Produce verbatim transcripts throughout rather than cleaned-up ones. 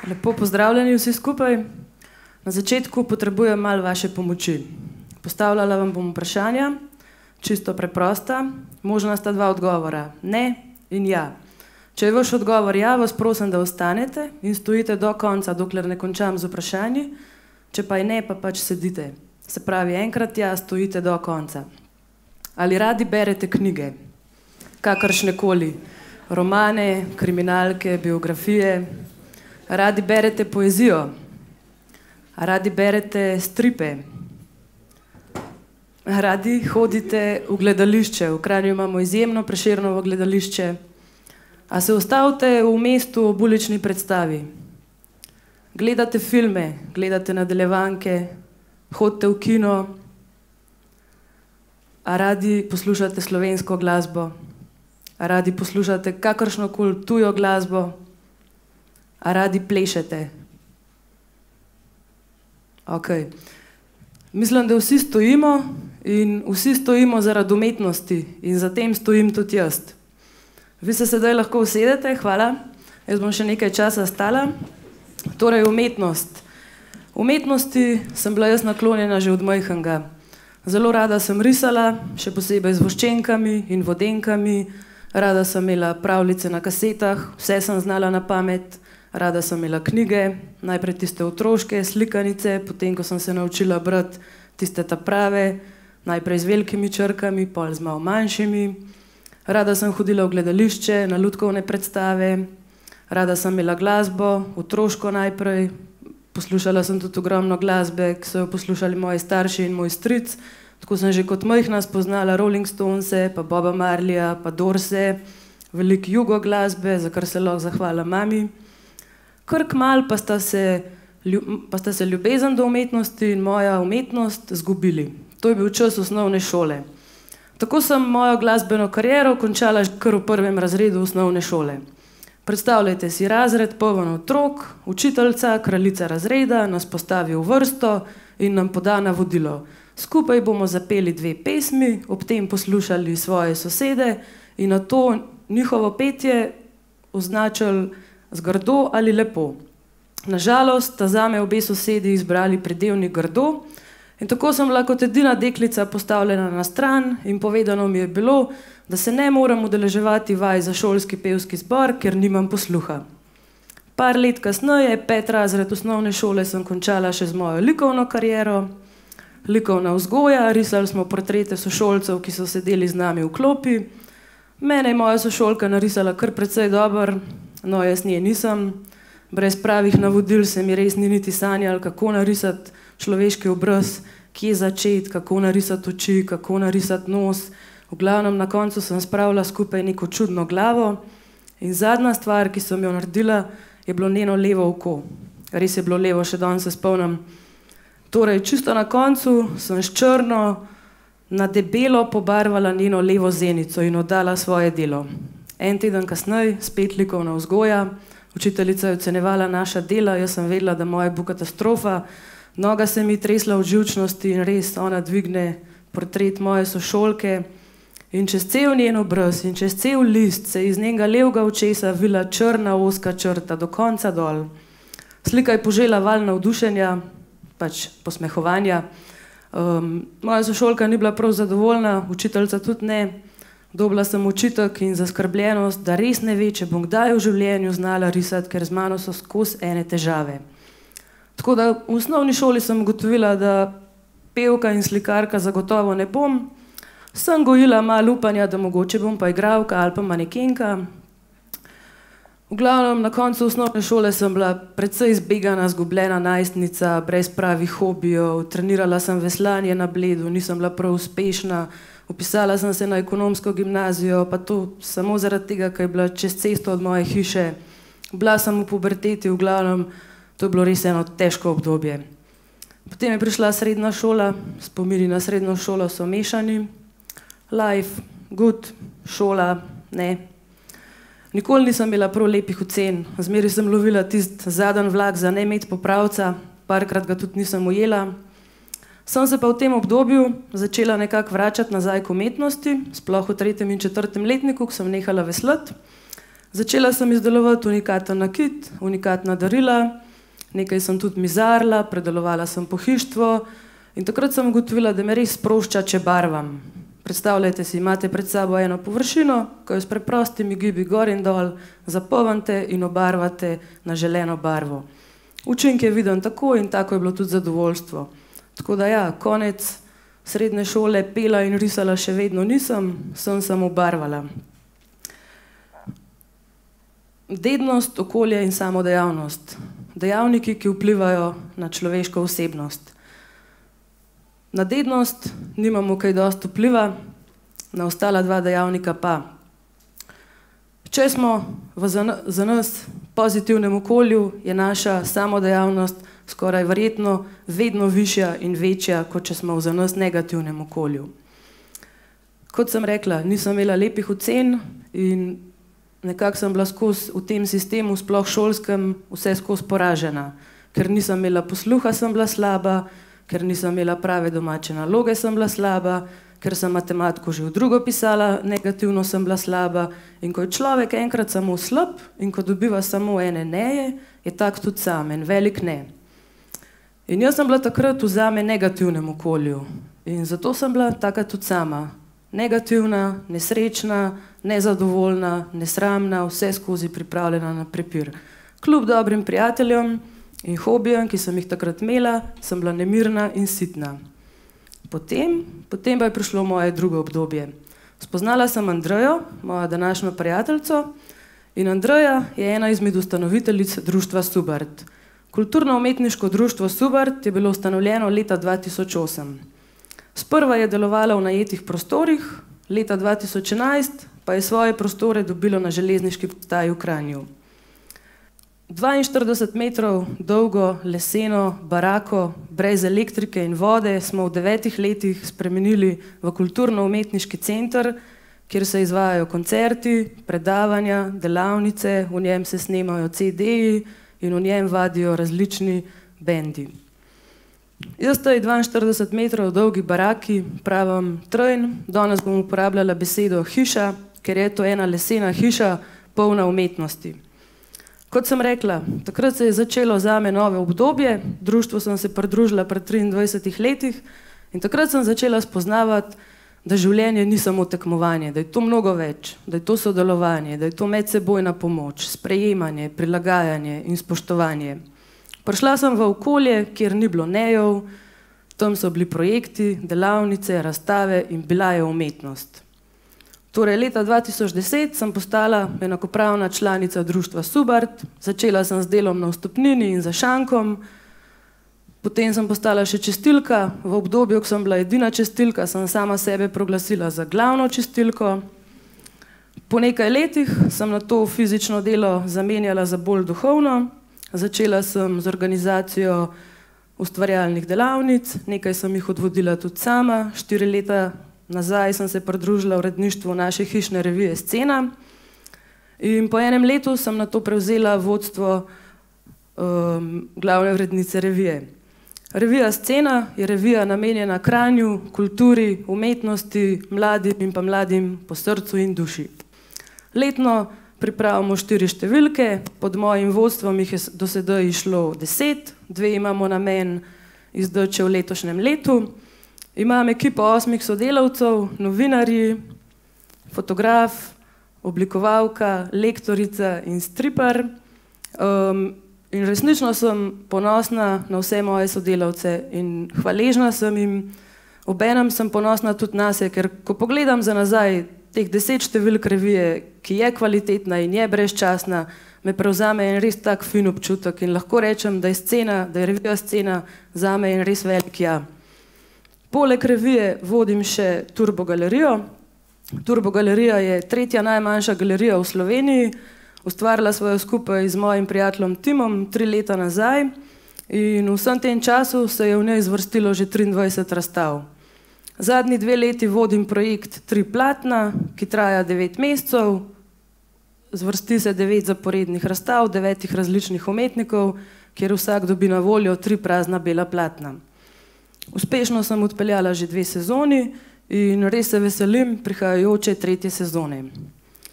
Lepo pozdravljeni vsi skupaj. Na začetku potrebujem malo vaše pomoči. Postavljala vam bom vprašanja, čisto preprosta. Možna sta dva odgovora, ne in ja. Če je vaš odgovor ja, vas prosim, da ostanete in stojite do konca, dokler ne končam z vprašanji. Če pa je ne, pa pač sedite. Se pravi, enkrat ja, stojite do konca. Ali radi berete knjige? Kakršnekoli. Romane, kriminalke, biografije. Radi berete poezijo? A radi berete stripe? Radi hodite v gledališče? V Kranju imamo izjemno Prešernovo gledališče. A se ustavite v mestu ob ulični predstavi? Gledate filme, gledate nadaljevanke, hodite v kino? A radi poslušate slovensko glasbo? A radi poslušate kakršnokoli tujo glasbo? A radi plešete? Ok. Mislim, da vsi stojimo in vsi stojimo zaradi umetnosti in za tem stojim tudi jaz. Vi se sedaj lahko usedete, hvala. Jaz bom še nekaj časa stala. Torej, umetnost. Umetnosti sem bila jaz naklonjena že od majhnega. Zelo rada sem risala, še posebej z voščenkami in vodenkami. Rada sem imela pravljice na kasetah, vse sem znala na pamet. Rada sem imela knjige, najprej tiste otroške, slikanice, potem, ko sem se naučila brati tiste ta prave, najprej z velikimi črkami, pol z malo manjšimi. Rada sem hodila v gledališče, na lutkovne predstave. Rada sem imela glasbo, otroško najprej. Poslušala sem tudi ogromno glasbe, ki so jo poslušali moji starši in moj stric. Tako sem že kot majhna spoznala Rolling Stonese, pa Boba Marleya, pa Dorse, veliko jugo glasbe, za kar se lahko zahvala mami. Kar kmalu pa sta se, pa sta se ljubezen do umetnosti in moja umetnost zgubili. To je bil čas osnovne šole. Tako sem mojo glasbeno kariero končala kar v prvem razredu osnovne šole. Predstavljajte si razred, poln otrok, učiteljica, kraljica razreda nas postavi v vrsto in nam poda navodilo. Skupaj bomo zapeli dve pesmi, ob tem poslušali svoje sosede in na to njihovo petje označili zgrdo ali lepo. Nažalost, sta zame obe sosedi izbrali pridevnik grdo in tako sem bila kot edina deklica postavljena na stran in povedano mi je bilo, da se ne moram udeleževati vaj za šolski pevski zbor, ker nimam posluha. Par let kasneje, pet razred osnovne šole, sem končala še z mojo likovno kariero. Likovna vzgoja, risali smo portrete sošolcev, ki so sedeli z nami v klopi. Mene je moja sošolka narisala kar precej dobro, no jaz nje nisem. Brez pravih navodil se mi res ni niti sanjalo, kako narisati človeški obraz, kje začeti, kako narisati oči, kako narisati nos. V glavnem, na koncu sem spravila skupaj neko čudno glavo in zadnja stvar, ki sem jo naredila, je bilo njeno levo oko. Res je bilo levo, še danes se spomnim. Torej, čisto na koncu sem s črno na debelo pobarvala njeno levo zenico in oddala svoje delo. En teden kasneje, spet likovna vzgoja, učiteljica je ocenjevala naša dela, jaz sem vedela, da moja bo katastrofa, noga se mi tresla od živčnosti in res ona dvigne portret moje sošolke in čez cel njen obraz in čez cel list se iz njenega levega očesa vila črna ozka črta do konca dol. Slika je požela val navdušenja, pač posmehovanja. Um, moja sošolka ni bila prav zadovoljna, učiteljica tudi ne. Dobila sem očitek in zaskrbljenost, da res ne ve, če bom kdaj v življenju znala risati, ker z mano so skozi ene težave. Tako da v osnovni šoli sem ugotovila, da pevka in slikarka zagotovo ne bom. Sem gojila malo upanja, da mogoče bom pa igralka ali pa manekenka. V glavnem, na koncu osnovne šole sem bila precej zbegana, zgubljena najstnica, brez pravih hobijev, trenirala sem veslanje na Bledu, nisem bila prav uspešna, upisala sem se na ekonomsko gimnazijo, pa to samo zaradi tega, ker je bila čez cesto od moje hiše. Bila sem v puberteti, v glavnem, to je bilo res eno težko obdobje. Potem je prišla srednja šola, spomini na srednjo šolo so mešani. Life, good, šola, ne. Nikoli nisem imela prav lepih ocen, zmeraj sem lovila tisti zadnji vlak za ne imeti popravca, parkrat ga tudi nisem ujela. Sem se pa v tem obdobju začela nekako vračati nazaj k umetnosti, sploh v tretjem in četrtem letniku, ko sem nehala veslati. Začela sem izdelovati unikaten nakit, unikatna darila, nekaj sem tudi mizarila, predelovala sem pohištvo in takrat sem ugotovila, da me res sprošča, če barvam. Predstavljajte si, imate pred sabo eno površino, ko jo s preprostimi gibi gor in dol zapolnite in obarvate na želeno barvo. Učinek je viden tako in tako je bilo tudi zadovoljstvo. Tako da ja, konec srednje šole pela in risala še vedno nisem, sem samo obarvala. Dednost, okolje in samodejavnost. Dejavniki, ki vplivajo na človeško osebnost. Na dednost nimamo kaj dosti vpliva, na ostala dva dejavnika pa. Če smo v za nas pozitivnem okolju, je naša samodejavnost skoraj verjetno vedno višja in večja, kot če smo v za nas negativnem okolju. Kot sem rekla, nisem imela lepih ocen in nekako sem bila skozi v tem sistemu, sploh šolskem, vse skozi poražena. Ker nisem imela posluha, sem bila slaba, ker nisem imela prave domače naloge, sem bila slaba, ker sem matematiko že v drugo pisala, negativno sem bila slaba. In ko je človek enkrat samo slab in ko dobiva samo ene neje, je tak tudi sam, en velik ne. In jaz sem bila takrat v zame negativnem okolju in zato sem bila taka tudi sama. Negativna, nesrečna, nezadovoljna, nesramna, vse skozi pripravljena na prepir. Kljub dobrim prijateljem in hobijem, ki sem jih takrat imela, sem bila nemirna in sitna. Potem, potem pa je prišlo moje drugo obdobje. Spoznala sem Andrejo, mojo današnjo prijateljico, in Andreja je ena izmed ustanoviteljic društva Subart. Kulturno-umetniško društvo Subart je bilo ustanovljeno leta dva tisoč osem. Sprva je delovalo v najetih prostorih, leta dva tisoč enajst pa je svoje prostore dobilo na železniški postaji v Kranju. dvainštirideset metrov dolgo leseno barako brez elektrike in vode smo v devetih letih spremenili v kulturno-umetniški center, kjer se izvajajo koncerti, predavanja, delavnice, v njem se snemajo ce deji in v njem vadijo različni bendi. Jaz tej dvainštirideset metrov dolgi baraki pravim trojn, danes bom uporabljala besedo hiša, ker je to ena lesena hiša polna umetnosti. Kot sem rekla, takrat se je začelo zame nove obdobje, društvu sem se pridružila pri triindvajsetih letih in takrat sem začela spoznavati, da življenje ni samo tekmovanje, da je to mnogo več, da je to sodelovanje, da je to medsebojna pomoč, sprejemanje, prilagajanje in spoštovanje. Prišla sem v okolje, kjer ni bilo nejev, tam so bili projekti, delavnice, razstave in bila je umetnost. Torej, leta dva tisoč deset sem postala enakopravna članica društva Subart, začela sem z delom na vstopnini in za šankom, potem sem postala še čistilka, v obdobju, ko sem bila edina čistilka, sem sama sebe proglasila za glavno čistilko. Po nekaj letih sem na to fizično delo zamenjala za bolj duhovno, začela sem z organizacijo ustvarjalnih delavnic, nekaj sem jih odvodila tudi sama, štiri leta nazaj sem se pridružila uredništvu naše hišne revije Scena in po enem letu sem na to prevzela vodstvo um, glavne urednice revije. Revija Scena je revija namenjena Kranju, kulturi, umetnosti, mladim in pa mladim po srcu in duši. Letno pripravimo štiri številke, pod mojim vodstvom jih je do sedaj išlo deset, dve imamo namen izdati v letošnjem letu. Imam ekipo osmih sodelavcev, novinarji, fotograf, oblikovalka, lektorica in stripar. Um, in resnično sem ponosna na vse moje sodelavce in hvaležna sem jim. Obenem sem ponosna tudi nase, ker ko pogledam za nazaj teh deset številk revije, ki je kvalitetna in je brezčasna, me prevzame en res tak fin občutek in lahko rečem, da je scena, da je revija Scena zame en res velik ja. Poleg revije vodim še Turbo galerijo. Turbo galerija je tretja najmanjša galerija v Sloveniji. Ustvarila smo jo skupaj z mojim prijateljem Timom tri leta nazaj in v vsem tem času se je v njej zvrstilo že triindvajset razstav. Zadnji dve leti vodim projekt Tri platna, ki traja devet mesecev. Zvrsti se devet zaporednih razstav, devetih različnih umetnikov, kjer vsak dobi na voljo tri prazna bela platna. Uspešno sem odpeljala že dve sezoni in res se veselim prihajajoče tretje sezone.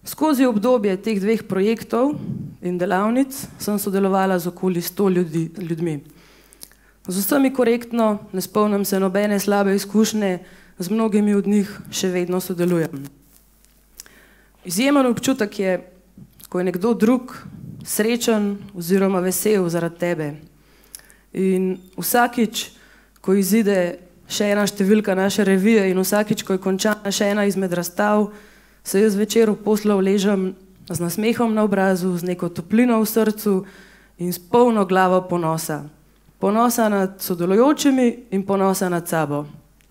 Skozi obdobje teh dveh projektov in delavnic sem sodelovala z okoli sto ljudi, ljudmi. Z vsemi korektno, ne spomnim se nobene slabe izkušnje, z mnogimi od njih še vedno sodelujem. Izjemen občutek je, ko je nekdo drug srečen oziroma vesel zaradi tebe. In vsakič, ko izide še ena številka naše revije in vsakič, ko je končana še ena izmed razstav, se jaz večer v poslu ležem z nasmehom na obrazu, z neko toplino v srcu in s polno glavo ponosa. Ponosa nad sodelujočimi in ponosa nad sabo.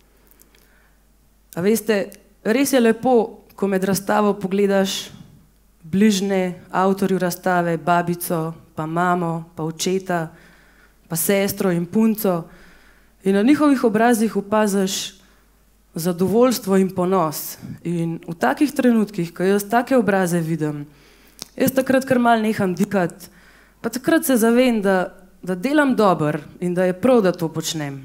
A veste, res je lepo, ko med razstavo pogledaš bližnje avtorju razstave, babico, pa mamo, pa očeta, pa sestro in punco in na njihovih obrazih opaziš zadovoljstvo in ponos. In v takih trenutkih, ko jaz take obraze vidim, jaz takrat kar mal neham dikati, pa takrat se zavem, da, da delam dobro in da je prav, da to počnem.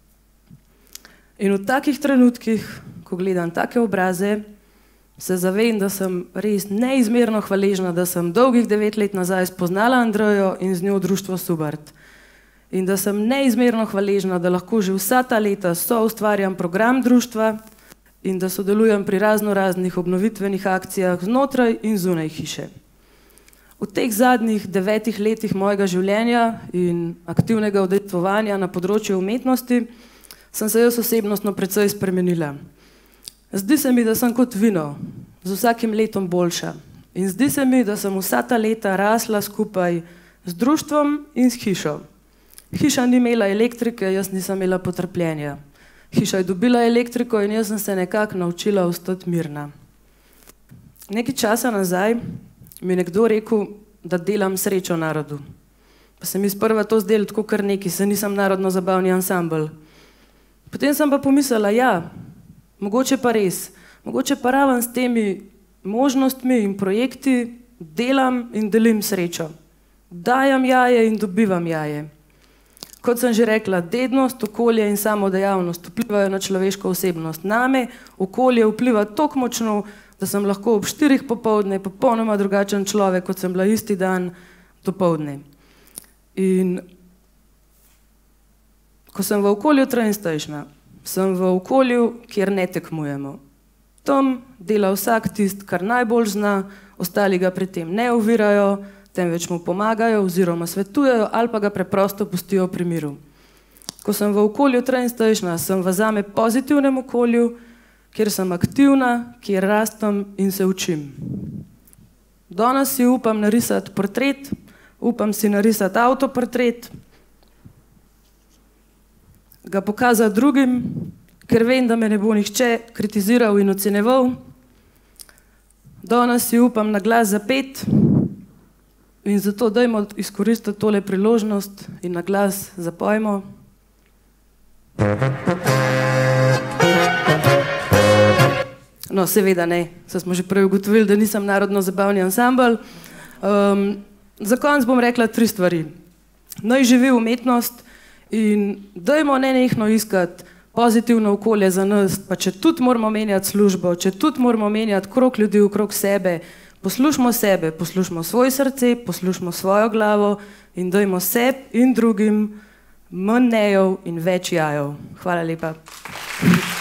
In v takih trenutkih, ko gledam take obraze, se zavem, da sem res neizmerno hvaležna, da sem dolgih devet let nazaj spoznala Andrejo in z njo društvo Subart. In da sem neizmerno hvaležna, da lahko že vsa ta leta soustvarjam program društva in da sodelujem pri razno raznih obnovitvenih akcijah znotraj in zunaj hiše. V teh zadnjih devetih letih mojega življenja in aktivnega udejstvovanja na področju umetnosti sem se jaz osebnostno precej spremenila. Zdi se mi, da sem kot vino, z vsakim letom boljša. In zdi se mi, da sem vsa ta leta rasla skupaj z društvom in s hišo. Hiša ni imela elektrike, jaz nisem imela potrpljenja. Hiša je dobila elektriko in jaz sem se nekako naučila ostati mirna. Nekaj časa nazaj mi je nekdo rekel, da delam srečo narodu. Pa se mi sprva to zdelo tako kar nekaj, se nisem narodno-zabavni ansambel. Potem sem pa pomislila, ja, mogoče pa res, mogoče pa raven s temi možnostmi in projekti delam in delim srečo. Dajam jaje in dobivam jaje. Kot sem že rekla, dednost, okolje in samodejavnost vplivajo na človeško osebnost. Name okolje vpliva toliko močno, da sem lahko ob štirih popoldne popolnoma drugačen človek, kot sem bila isti dan dopoldne. In ko sem v okolju train station, sem v okolju, kjer ne tekmujemo. Tam dela vsak tist, kar najbolj zna, ostali ga pri tem ne ovirajo, temveč mu pomagajo oziroma svetujejo ali pa ga preprosto pustijo pri miru. Ko sem v okolju train stationa, sem v zame pozitivnem okolju, kjer sem aktivna, kjer rastem in se učim. Danes si upam narisati portret, upam si narisati avtoportret, ga pokazati drugim, ker vem, da me ne bo nihče kritiziral in oceneval. Danes si upam na glas zapeti, in zato dajmo izkoristiti tole priložnost in na glas zapojmo. No, seveda ne, saj smo že prej ugotovili, da nisem narodno-zabavni ansambel. Um, za konec bom rekla tri stvari. Naj živi umetnost in dajmo nenehno iskati pozitivno okolje za nas, pa če tudi moramo menjati službo, če tudi moramo menjati krog ljudi okrog sebe, poslušamo sebe, poslušamo svoje srce, poslušamo svojo glavo in dajmo sebi in drugim manj nejev in več jajev. Hvala lepa.